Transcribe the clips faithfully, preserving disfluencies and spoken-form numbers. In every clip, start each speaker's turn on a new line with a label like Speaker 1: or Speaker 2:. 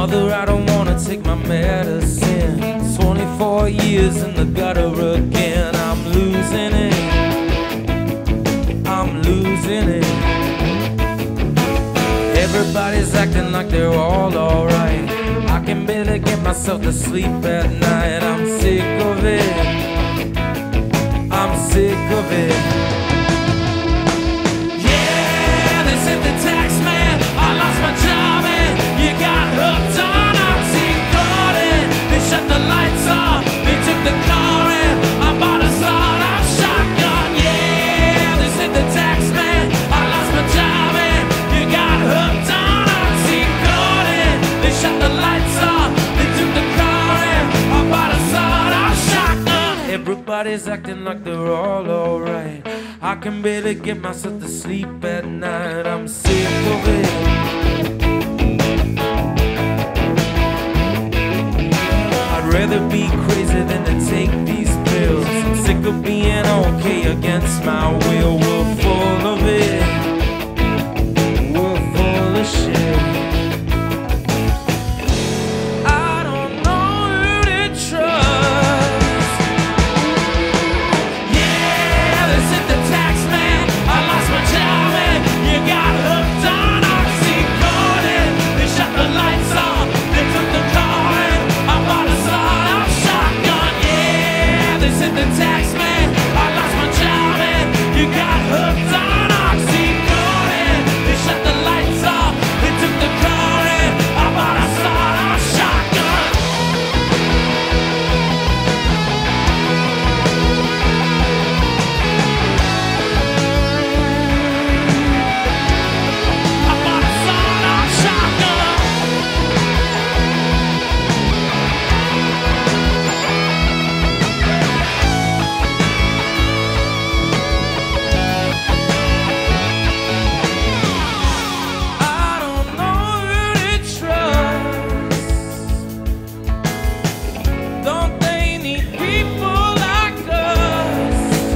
Speaker 1: Mother, I don't wanna take my medicine. Twenty-four years in the gutter again. I'm losing it, I'm losing it. Everybody's acting like they're all alright. I can barely get myself to sleep at night. I'm sick of it, I'm sick of it. Yeah, they said the tax man, I lost my job and you got hooked on oxycodone. They shut the lights off, they took the car and I bought a sawed-off shotgun. Yeah, they said the tax man, I lost my job and you got hooked on oxycodone. They shut the lights off, they took the car and I bought a sawed-off shotgun. Everybody's acting like they're all alright. I can barely get myself to sleep at night. I'm sick of it, I'd rather be crazy than to take these pills. I'm sick of being okay against my will. We're full of it, we're full of shit. I don't know who to trust. Yeah, they said the tax man, I lost my job and you got hooked on oxycodone. They shut the lights off, they took the car and I bought a sawed-off shotgun. Yeah, they said the tax man, I lost my job and you got hooked on oxycodone. They shut the lights off, they took the car and I bought a sawed-off shotgun. I bought a sawed-off shotgun. I don't know who to trust. Don't they need people like us?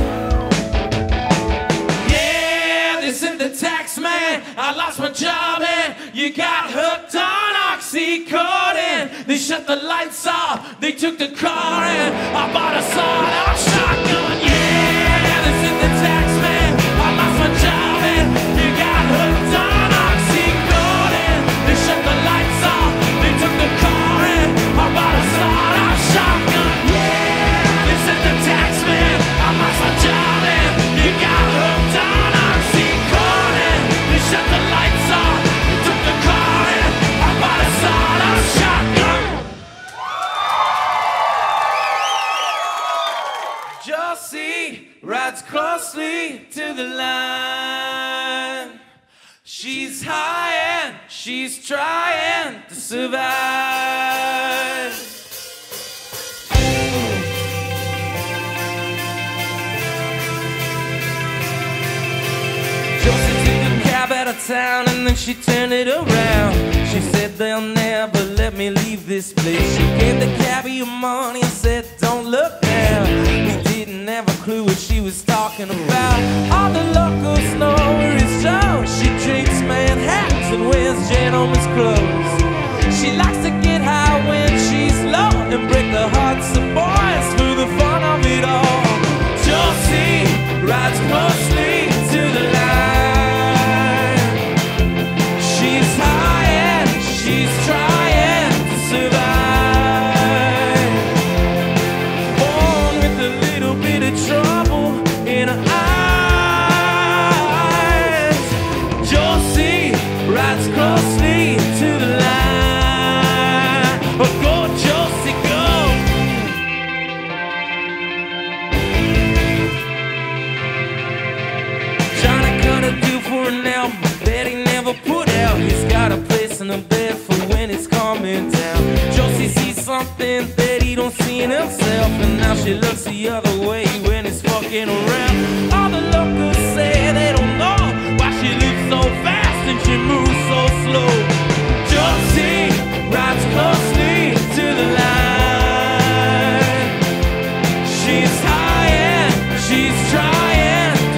Speaker 1: Yeah, they sent the tax man, I lost my job and you got hooked on oxycodone. They shut the lights off, they took the car and I bought a sawed-off shotgun. Yeah, they sent the tax man, I lost my job and you got hooked on oxycodone. They shut the lights off, they took the car and I bought a sawed-off shotgun. Yeah, they sent the tax man, I lost my job and you got hooked on oxycodone. They shut the lights off, they took the car and I bought a sawed-off shotgun. Josie rides closely to the line. She's high and she's trying to survive. Josie took a cab out of town and then she turned it around. She said they'll never let me leave this place. She gave the cabbie her money and said don't look down. We didn't have a clue what she was talking about. All the locals know her as Joe. She drinks Manhattans and wears gentleman's clothes. She likes to get high when she's low and break the hearts of boys for the fun of it all. Josie rides closely to the line. She's high and she's trying to survive. Born with a little bit of trouble in her eyes. Josie rides closely to the line. Oh, go, Josie, go. Johnny cut a deal for an album that he never put out. He's got a place in the bed for when it's coming down. Josie sees something that he don't see in himself, and now she looks the other way when he's fucking around. All the locals say they don't know why she lives so fast and she moves so slow. Josie rides closely to the line. She's high and she's trying to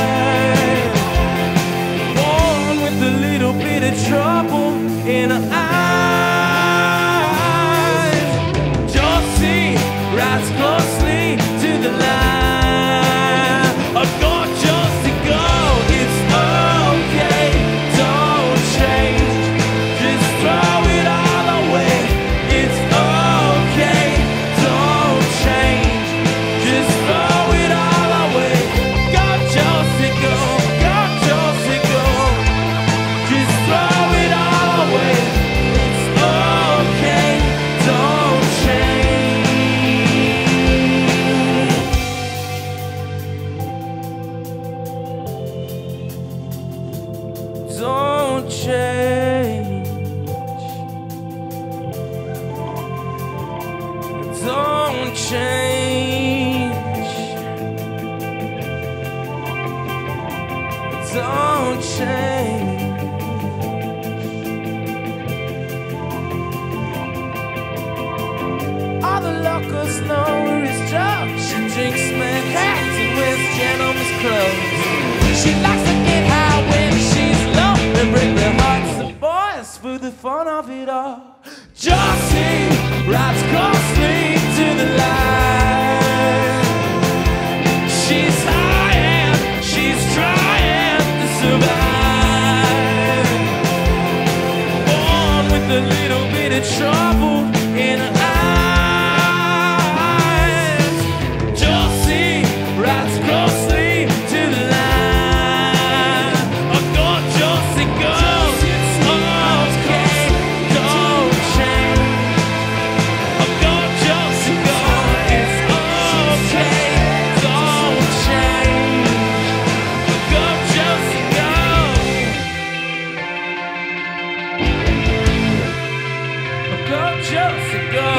Speaker 1: survive. Born with a little bit of trouble in her eyes. know where his job. She drinks Manhattan and wears gentleman's clothes. She likes to get high when she's low and break their hearts to boys for the fun of it all. Josie rides closely to the line. She's high and she's trying to survive. Born with a little bit of trouble in her eyes. Josie rides closely to the line. Oh, go, Josie, go. It's okay, don't change. Oh, go, Josie, go. It's okay, don't change. Oh, go, Josie, go. Oh, go, Josie, go.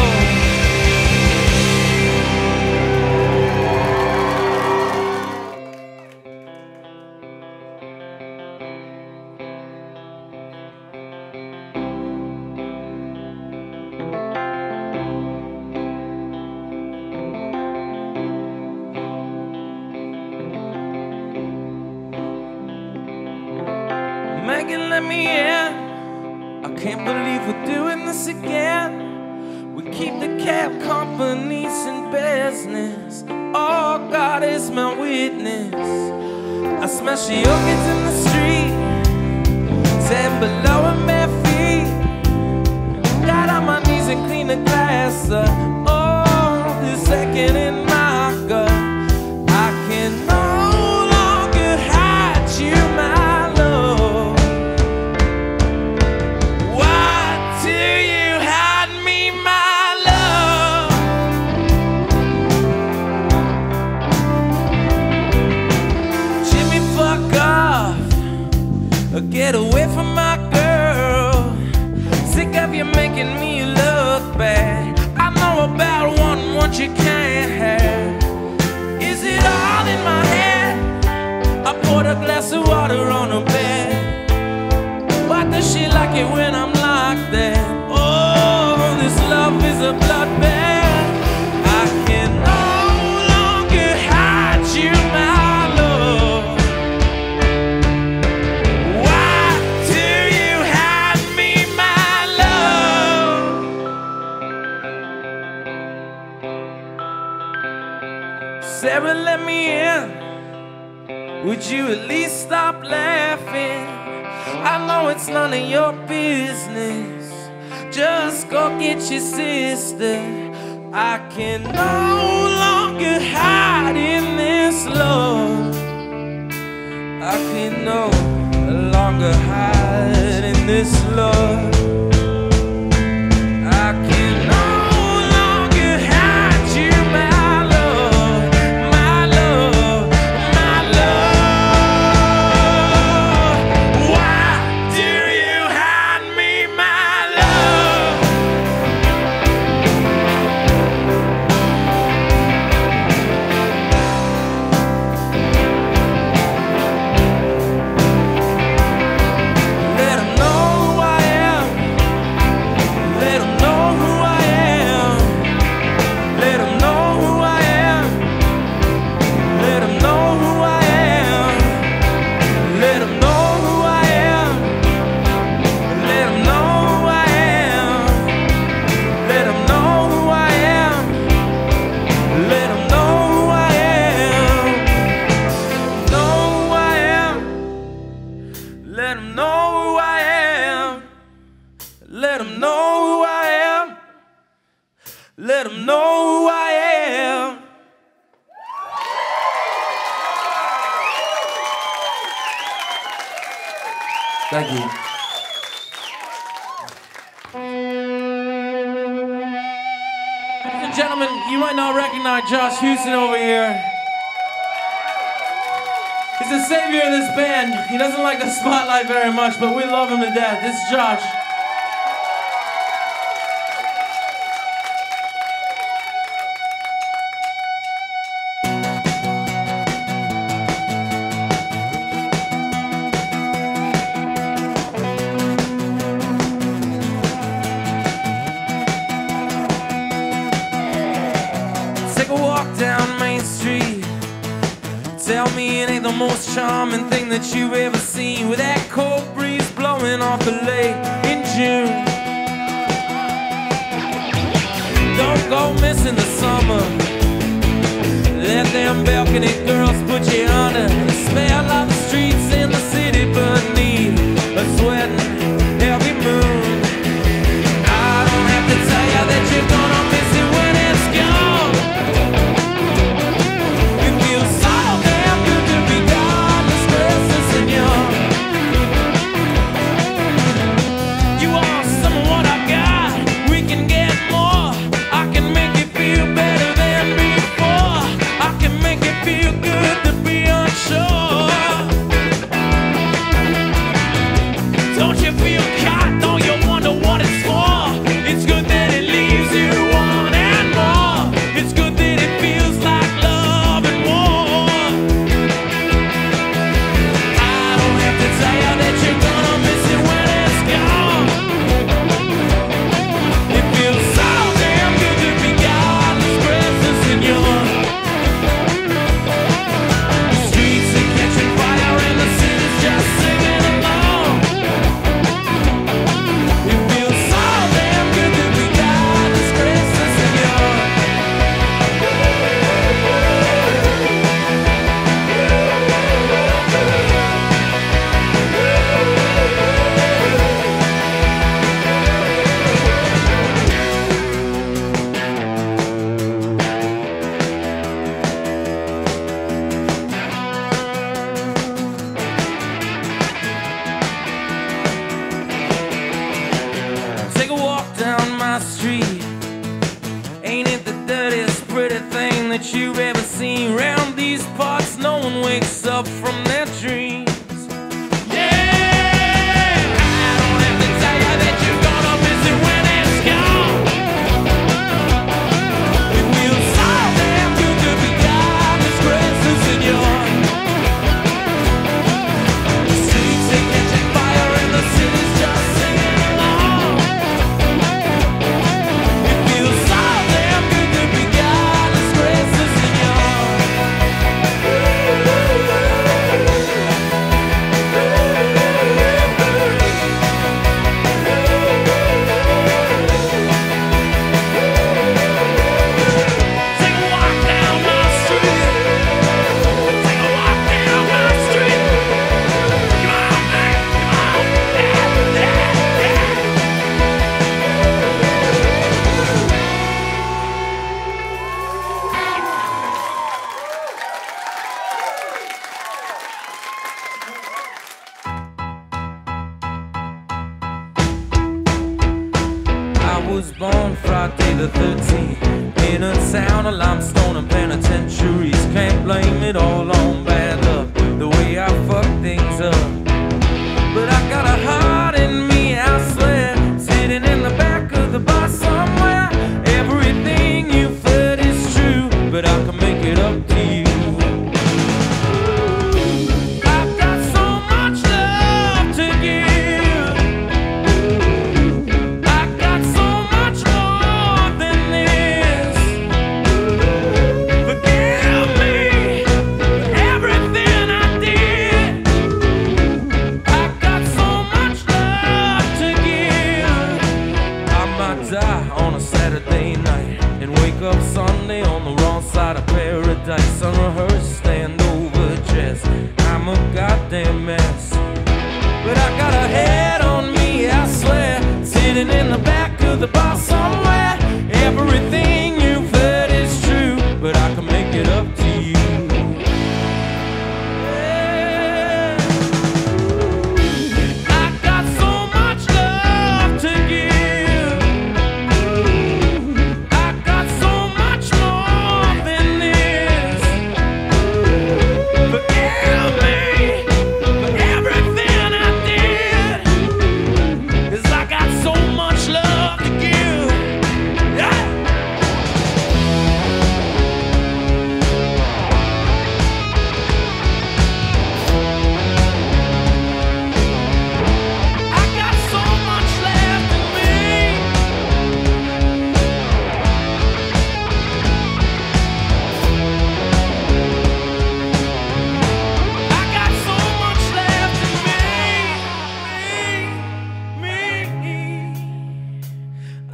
Speaker 1: Megan, let me in. I can't believe we're doing this again. We keep the cab companies in business. Oh, God is my witness. I smash the organs in the street, ten below and bare feet. Got on my knees and clean the glass up. Oh, the second in my gut. I can no longer hide you, my love. Why do you hide me, my love? Jimmy, fuck off, or get away from my girl. Sick of you making me look bad. I know about one what you can't have. Is it all in my head? I poured a glass of water on her bed. Why does she like it when I'm like that? Oh, this love is a bloodbath. I can no longer hide you, my love. Why do you hide me, my love? Sarah, let me in. Would you at least stop laughing? I know it's none of your business. Just go get your sister. I can no longer hide in this love. I can no longer hide in this love. I can no longer hide you, my love, my love, my love. Why do you hide me, my love? Let 'em know who I am. Let 'em know who I am. Let 'em know who I am. Let 'em know who I am. Let 'em know who I am. Let 'em know who I am. Let 'em know who I am. Let 'em know who I am. Know who I am. Let 'em know who I am. Let 'em know who I am. Let 'em know who I am. Thank you. Ladies and gentlemen, you might not recognize Josh Houston over here. He's the savior of this band. He doesn't like the spotlight very much, but we love him to death. This is Josh. the most charming thing that you've ever seen, with that cold breeze blowing off the lake in June. Don't go missing the summer. Let them balcony girls put you under the spell of the streets in the city beneath a sweating heavy moon. I don't have to tell you that you're gonna miss it when it's gone. It feels so damn good to be godless, restless and young. You are some of what I got. We can get more. I can make you feel better than before. I can make it feel good to be unsure. Don't you feel caught? Don't you wonder what it's for? It's good that it leaves you wanting more. It's good that it feels like love and war. I don't have to tell you that you're gonna miss it when it's gone. It feels so damn good to be godless, restless and young. The streets are catching fire and the city's just singing along. It feels so damn good to be godless, restless and young. Take a walk down my street. Ain't it the dirtiest pretty thing that you've ever seen? Round these parts no one wakes up from their dreams. Yeah, I don't have to tell you that you're gonna miss it when it's gone. It feels so damn good to be godless, restless and young. The streets are catching fire and the city's just singing along. It feels so damn good to be godless, restless and young. Take a walk down my street. Take a walk down my street. Come on, man, come on. Yeah, yeah, yeah. I was born Friday the thirteenth in a town of limestone and penitentiaries. Can't blame it all on bad luck, the way I fucked things up. But I got a heart in me, I swear, sitting in the back of the bus somewhere. Everything you've heard is true, but I can make it up to you. I've got so much love to give. I got so much more than this. Forgive me for everything I did. I got so much love to give. I might die on a Saturday night and wake up Sunday on the wrong side of paradise. Unrehearsed, stand over dress. I'm a goddamn mess. But I got a head on me, I swear, sitting in the back of the bus somewhere. Everything you've heard is true, but I can make it up to you. Yeah. I got so much love to give. I got so much more than this. Forgive me for everything I did. 'Cause I got so much love to give.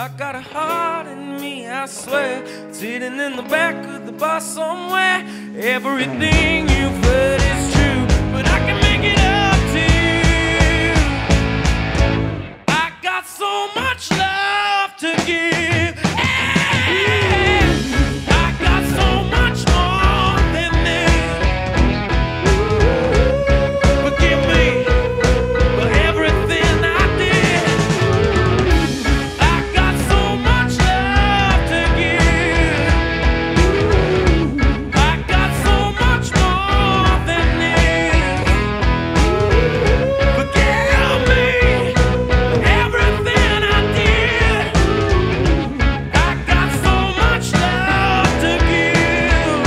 Speaker 1: I got a heart in me, I swear, sitting in the back of the bus somewhere. Everything you've heard is true, but I can make it up to you. I got so much love to give. Hey, I got so much more than this. Forgive me for everything I did. I got so much love to give. I got so much more than this. Forgive me for everything I did. I got so much love to give.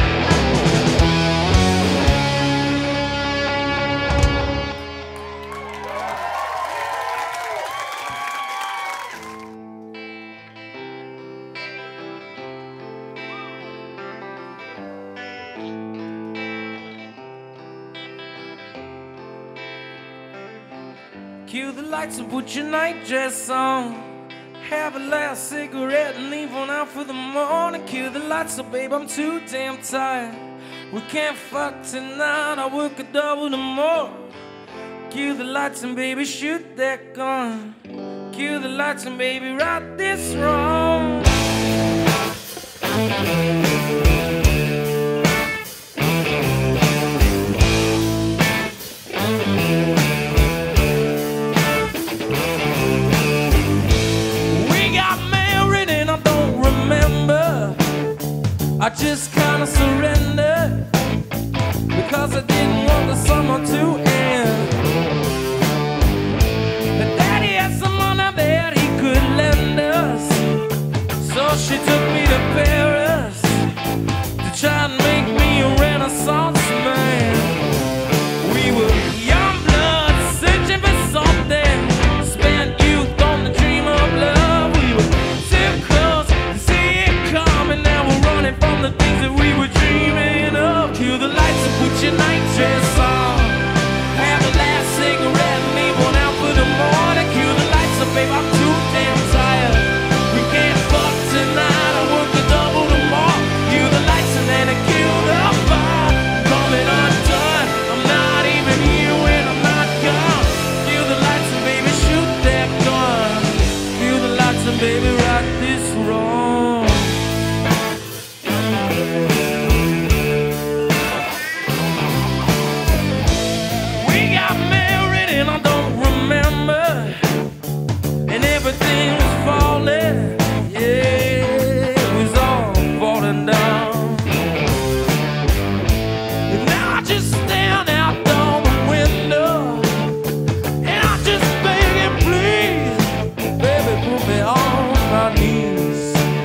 Speaker 1: Cue the lights and put your nightdress on. Have a last cigarette and leave on out for the morning. Cue the lights, so babe, I'm too damn tired. We can't fuck tonight, I work a double tomorrow. Cue the lights and baby, shoot that gun. Cue the lights and baby, right this wrong. We got married and I don't remember. I just kinda surrendered because I didn't want the summer to end. But daddy had some money that he could lend us, so she took me to Paris to try and make me a Renaissance man. We were young blood searching for something, spent youth on the dream of love. We were too close to see it coming, now we're running from the things that we were dreaming of. Cue the lights and put your nightdress on. Have the last cigarette and leave one out for the morning. Cue the lights up, babe, I'm too damn tired. We can't fuck tonight, I work a double tomorrow. Cue the lights and then I kill the fire. Coming undone, I'm not even here when I'm not gone. Cue the lights and baby, shoot that gun. Cue the lights and baby, right this wrong. We got married and I don't remember, and everything was falling. Yeah, it was all falling down. And now I just stand out on the window and I just beg and please, baby, put me on my knees.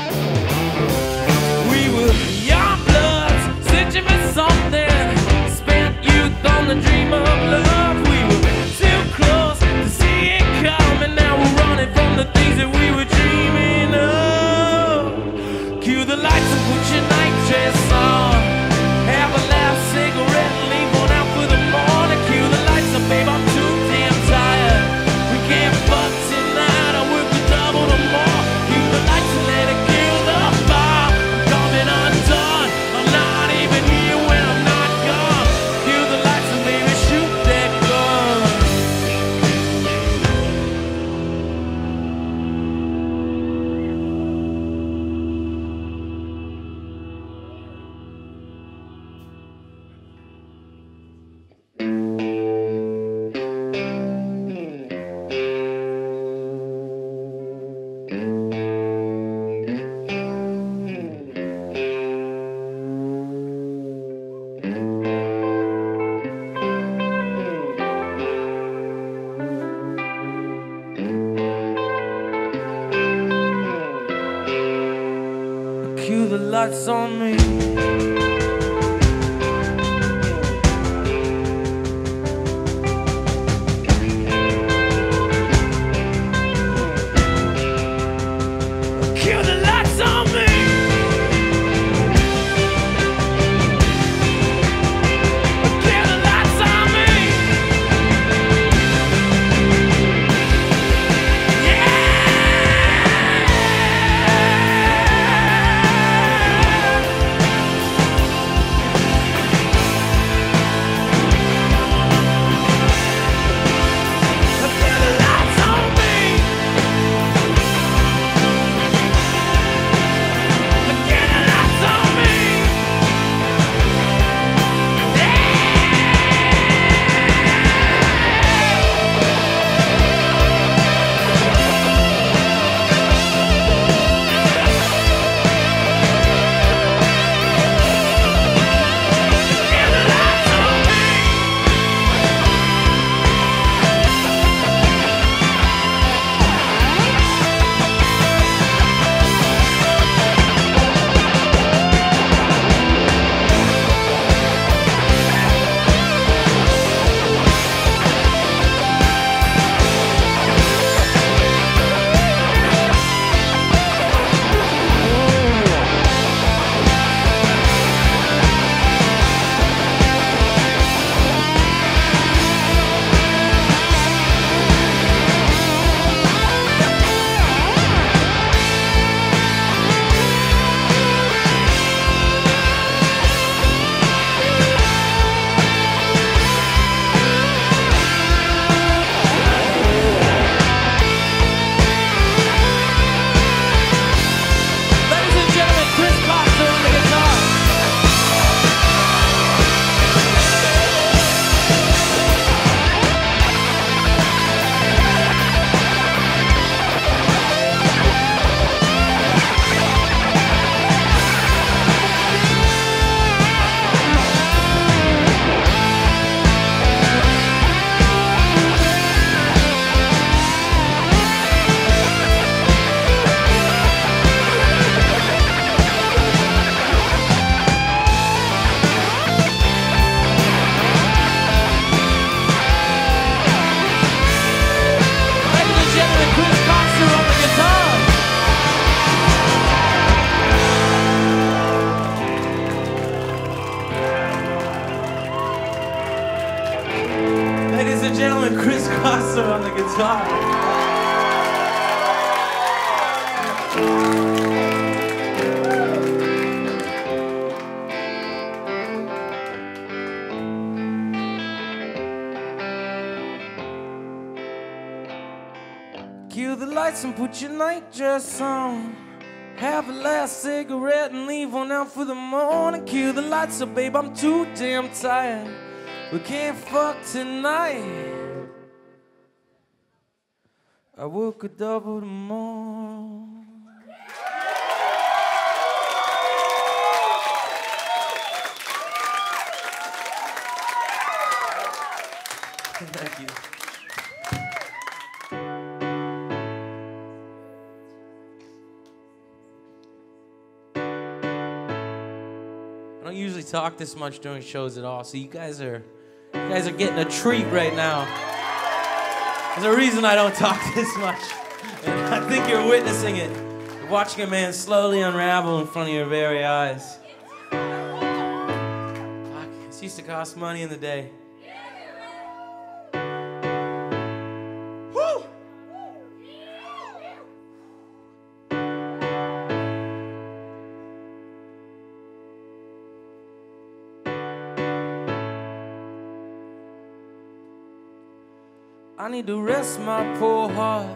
Speaker 1: We were young bloods searching for something, spent youth on the dream of love. We were too close to see it coming, now we're running from the things that we were dreaming of. Cue the lights and put your nightdress on. Have a last cigarette and leave one out for the morning. Cue the lights up, babe, I'm too damn tired. We can't fuck tonight, I work a double tomorrow. Cue the lights and let it kill the fire. I'm coming undone, I'm not even here when I'm not gone. Cue the lights and baby, shoot that gun. Cue the lights on me. Cue the lights on me. Cue the lights on me. Yeah. Kill the lights and put your nightdress on. Have a last cigarette and leave one out for the morning. Kill the lights, so babe, I'm too damn tired. We can't fuck tonight. I work a double tomorrow. Thank you. I don't usually talk this much during shows at all, so you guys are, you guys are getting a treat right now. There's a reason I don't talk this much, and I think you're witnessing it. You're watching a man slowly unravel in front of your very eyes. Fuck, this used to cost money in the day. Woo! I need to rest my poor heart.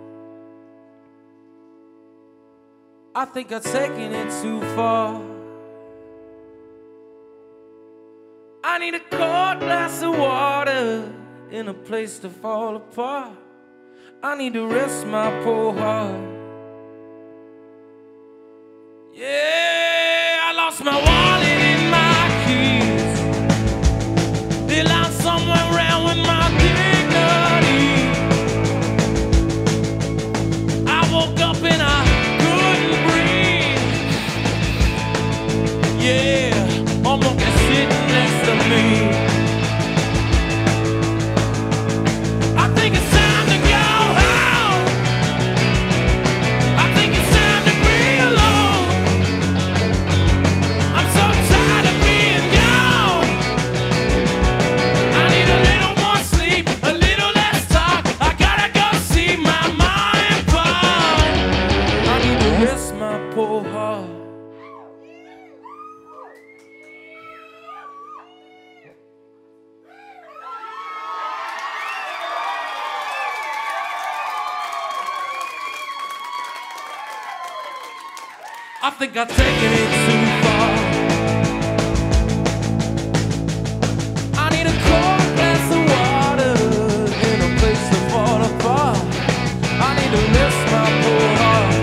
Speaker 1: I think I've taken it too far. I need a cold glass of water in a place to fall apart. I need to rest my poor heart. Yeah, I lost my wallet and my keys. They lost somewhere around with my dignity. I woke up and I couldn't breathe. Yeah, I'm looking sitting next to me. I think it's time to go home. I think it's time to be alone. I'm so tired of being gone. I need a little more sleep, a little less talk. I gotta go see my mind fall. I need to rest my poor heart. I think I've taken it too far. I need a cold glass of water in a place to fall apart. I need to rest my poor heart.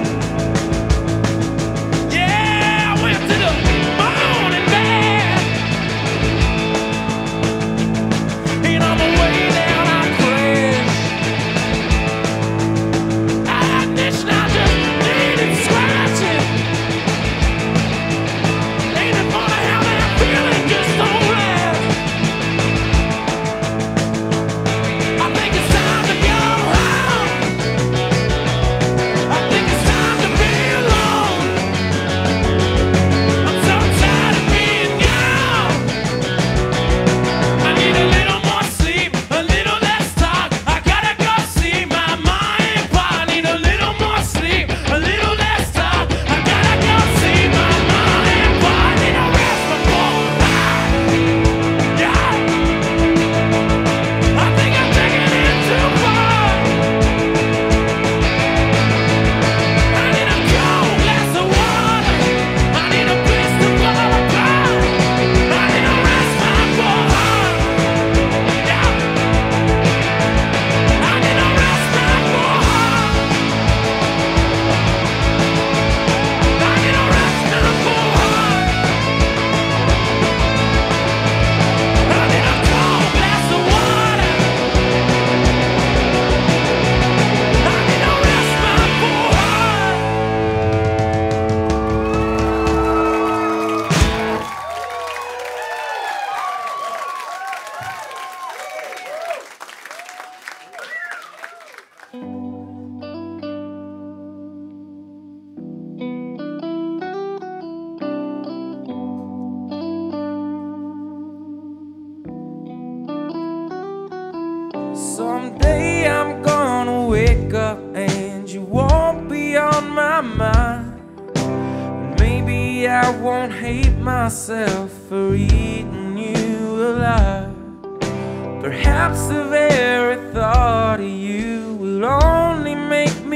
Speaker 1: Yeah, I went to the moon and back. And on the way down I crashed. I ignition, I just needed scratching. Someday I'm gonna wake up and you won't be on my mind. Maybe I won't hate myself for eating you alive. Perhaps the very thought of you will only make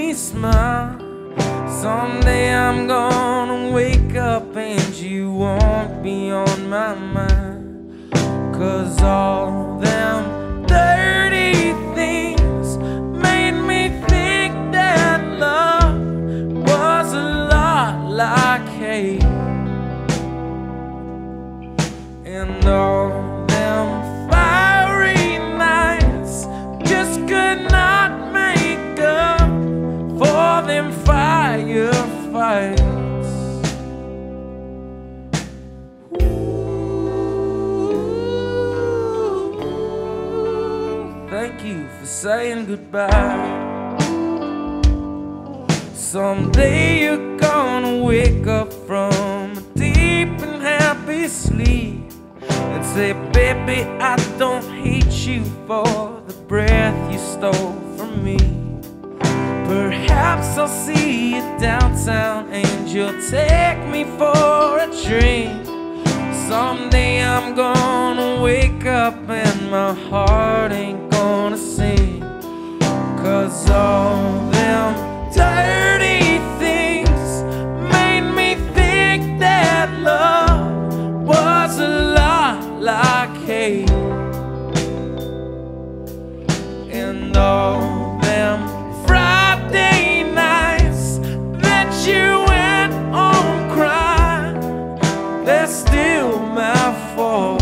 Speaker 1: me smile. Someday I'm gonna wake up and you won't be on my mind. 'Cause all them dirty things made me think that love was a lot like hate. And all them fiery nights just could not make up for them firefights. Thank you for saying goodbye. Someday you're gonna wake up from a deep and happy sleep and say, baby, I don't hate you for the breath you stole from me. Perhaps I'll see you downtown and you'll take me for a drink. Someday I'm gonna wake up and my heart ain't gonna sing. 'Cause all them dirty things made me think that love was a lot like hate. And all them Friday nights that you went on crying, they're still my fault.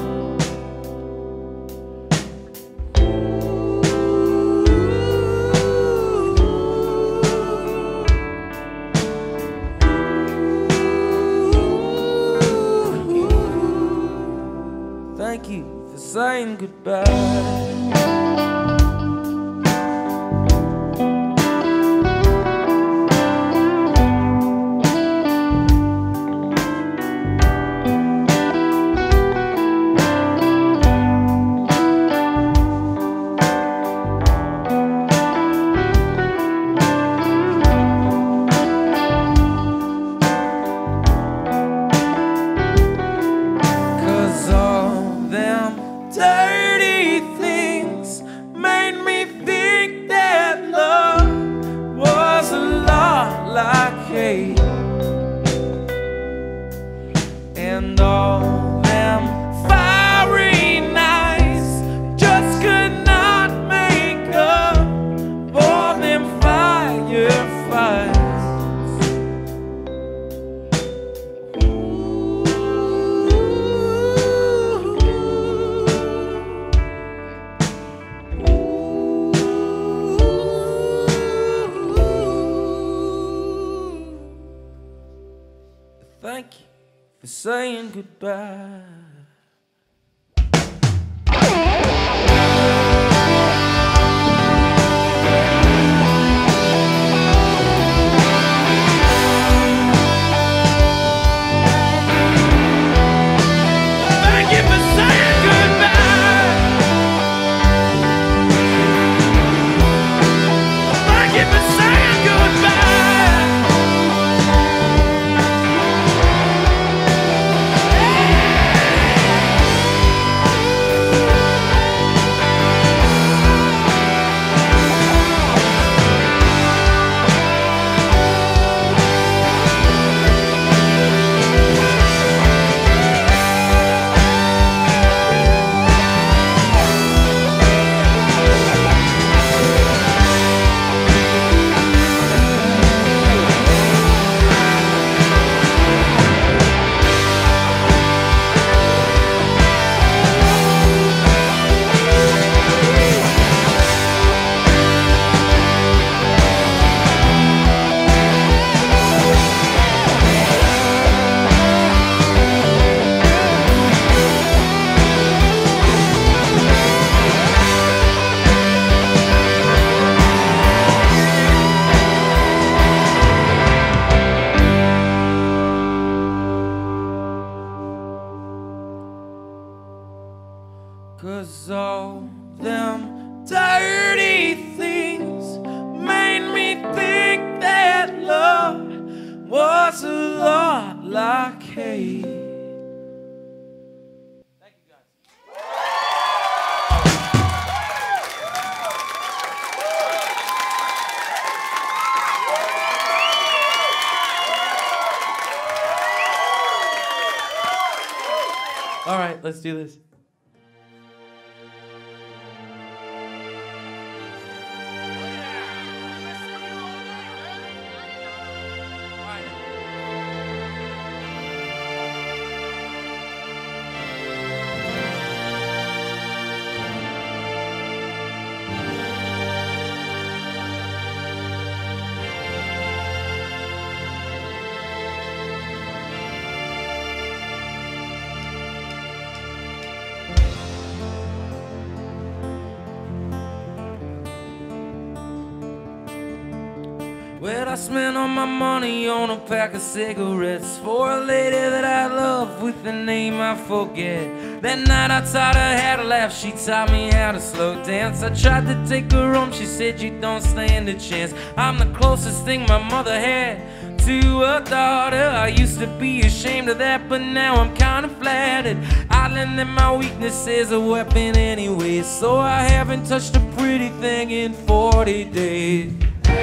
Speaker 1: Thank you for saying goodbye. Dirty things made me think that love was a lot like hate. And all them fiery nights just could not make up for them firefights. Thank you for saying goodbye. Thank you for saying goodbye. Thank you for saying goodbye. Cause all them dirty things made me think that love was a lot like hate. Thank you guys. All right, let's do this. Well, I spent all my money on a pack of cigarettes for a lady that I love with a name I forget. That night I taught her how to laugh, she taught me how to slow dance. I tried to take her home, she said you don't stand a chance. I'm the closest thing my mother had to a daughter. I used to be ashamed of that, but now I'm kind of flattered. I learned that my weakness is a weapon anyway, so I haven't touched a pretty thing in forty days.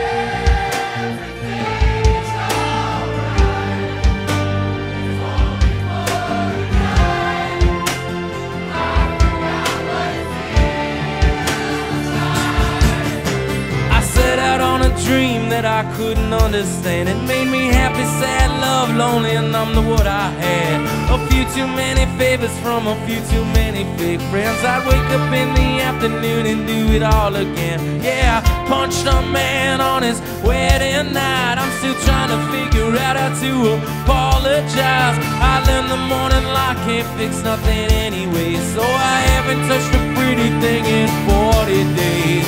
Speaker 1: Dream that I couldn't understand. It made me happy, sad, love, lonely, and I'm the what I had. A few too many favors from a few too many fake friends. I'd wake up in the afternoon and do it all again. Yeah, I punched a man on his wedding night. I'm still trying to figure out how to apologize. I learned the morning light can't fix nothing anyway, so I haven't touched a pretty thing in forty days.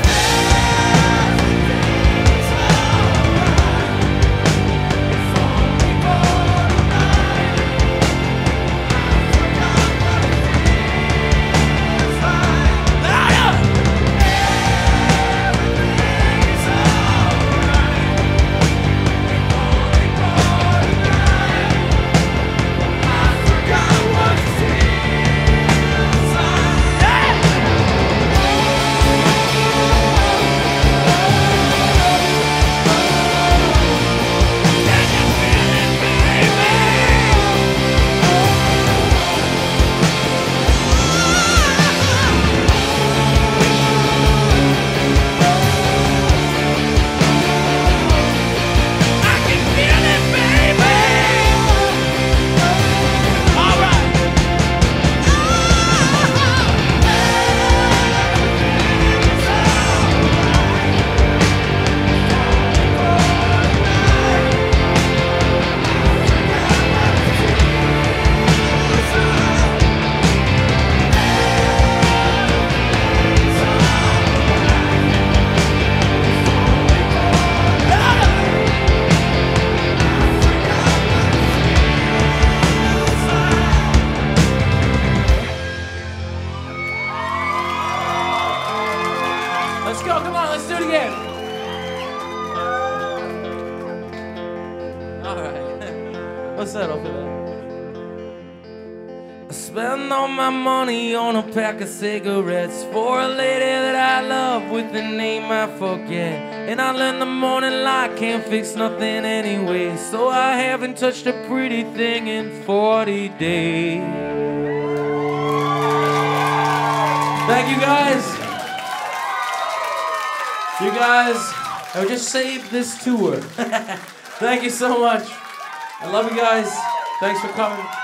Speaker 1: Let's go, come on, let's do it again. All right. What's that over there? I spend all my money on a pack of cigarettes for a lady that I love with a name I forget. And I learned the morning light can't fix nothing anyway, so I haven't touched a pretty thing in forty days. Thank you guys. You guys have just saved this tour. Thank you so much. I love you guys. Thanks for coming.